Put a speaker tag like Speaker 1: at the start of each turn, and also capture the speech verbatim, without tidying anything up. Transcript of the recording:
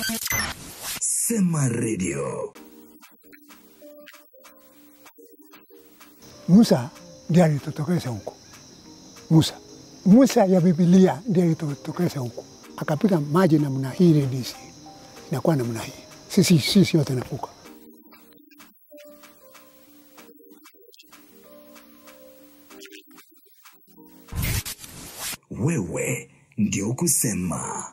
Speaker 1: Sema Radio.
Speaker 2: Musa ndiye alitotokeza huko. Musa. Musa ya Biblia ndiye alitotokeza huko. Akapiga maji namna hii redisi. Inakuwa namna hii. Sisi sisi yote nafuka.
Speaker 1: Wewe ndio kusema.